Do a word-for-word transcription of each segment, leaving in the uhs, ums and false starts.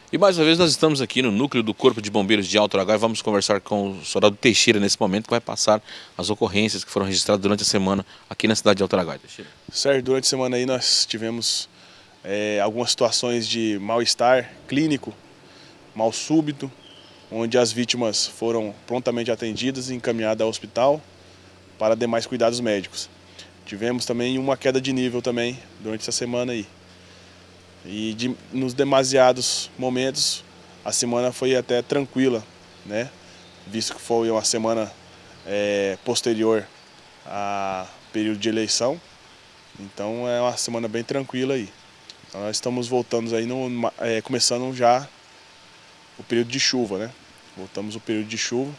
E mais uma vez nós estamos aqui no núcleo do Corpo de Bombeiros de Alto Araguaia. Vamos conversar com o soldado Teixeira nesse momento, que vai passar as ocorrências que foram registradas durante a semana aqui na cidade de Alto Araguaia. Teixeira. Certo, durante a semana aí nós tivemos é, algumas situações de mal-estar clínico, mal súbito, onde as vítimas foram prontamente atendidas e encaminhadas ao hospital para demais cuidados médicos. Tivemos também uma queda de nível também durante essa semana aí. E de, nos demasiados momentos a semana foi até tranquila, né? Visto que foi uma semana é, posterior a período de eleição, então é uma semana bem tranquila aí. Então nós estamos voltando aí, no, é, começando já o período de chuva, né? Voltamos o período de chuva.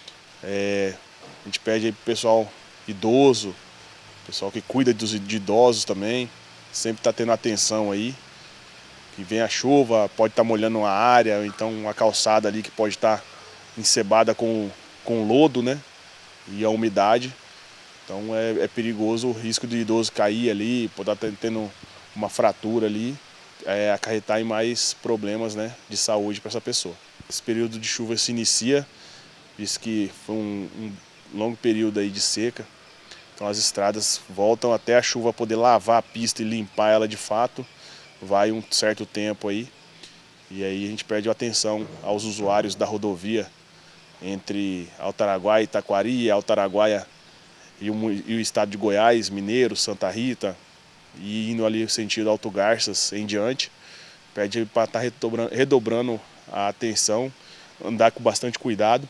É, a gente pede aí pro pessoal idoso, pessoal que cuida dos, de idosos também, sempre está tendo atenção aí. Que vem a chuva, pode estar tá molhando uma área, ou então uma calçada ali que pode estar tá encebada com, com lodo, né? E a umidade. Então é, é perigoso o risco de idoso cair ali, pode estar tá tendo uma fratura ali, é, acarretar em mais problemas, né, de saúde para essa pessoa. Esse período de chuva se inicia, visto que foi um, um longo período aí de seca. Então as estradas voltam até a chuva poder lavar a pista e limpar ela de fato. Vai um certo tempo aí, e aí a gente pede atenção aos usuários da rodovia entre Alto Araguaia e Taquari, Alto Araguaia e o, e o estado de Goiás, Mineiro, Santa Rita, e indo ali no sentido Alto Garças em diante. Pede para estar redobrando, redobrando a atenção, andar com bastante cuidado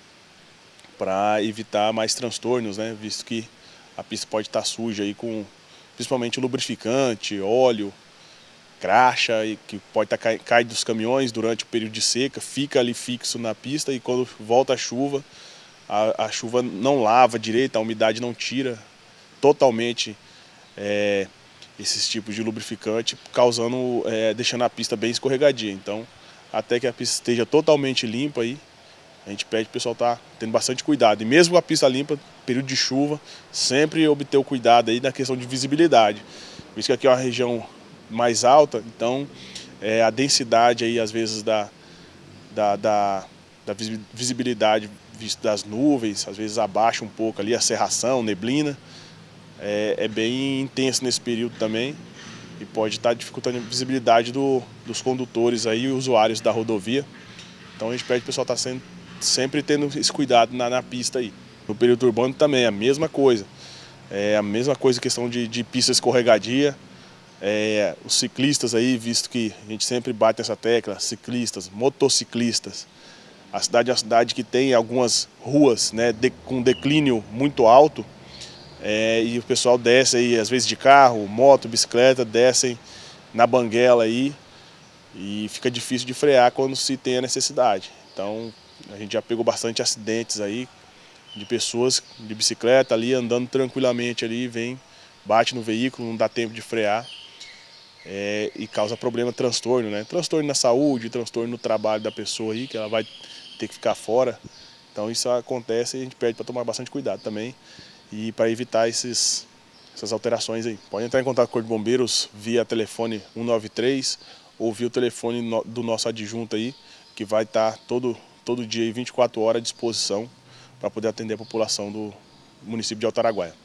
para evitar mais transtornos, né? Visto que a pista pode estar suja aí com principalmente lubrificante, óleo, graxa, que pode estar tá, cai dos caminhões durante o período de seca, fica ali fixo na pista e quando volta a chuva, a, a chuva não lava direito, a umidade não tira totalmente é, esses tipos de lubrificante, causando, é, deixando a pista bem escorregadia. Então, até que a pista esteja totalmente limpa aí, a gente pede para o pessoal estar tá tendo bastante cuidado. E mesmo a pista limpa, período de chuva, sempre obter o cuidado aí na questão de visibilidade. Visto que aqui é uma região mais alta, então é, a densidade aí às vezes da, da, da, da visibilidade das nuvens, às vezes abaixa um pouco ali a cerração, neblina, é, é bem intenso nesse período também e pode estar dificultando a visibilidade do, dos condutores aí, usuários da rodovia. Então a gente pede para o pessoal estar sendo, sempre tendo esse cuidado na, na pista aí. No período urbano também é a mesma coisa, é a mesma coisa questão de, de pista escorregadia. É, os ciclistas aí, visto que a gente sempre bate essa tecla, ciclistas, motociclistas. A cidade é uma cidade que tem algumas ruas, né, de, com declínio muito alto, é, e o pessoal desce aí, às vezes de carro, moto, bicicleta, descem na banguela aí e fica difícil de frear quando se tem a necessidade. Então a gente já pegou bastante acidentes aí de pessoas de bicicleta ali andando tranquilamente ali, vem, bate no veículo, não dá tempo de frear. É, e causa problema, transtorno, né? Transtorno na saúde, transtorno no trabalho da pessoa aí, que ela vai ter que ficar fora. Então isso acontece e a gente pede para tomar bastante cuidado também e para evitar esses, essas alterações aí. Pode entrar em contato com o Corpo de Bombeiros via telefone um nove três ou via o telefone no, do nosso adjunto aí, que vai estar todo, todo dia aí, vinte e quatro horas à disposição para poder atender a população do município de Alto Araguaia.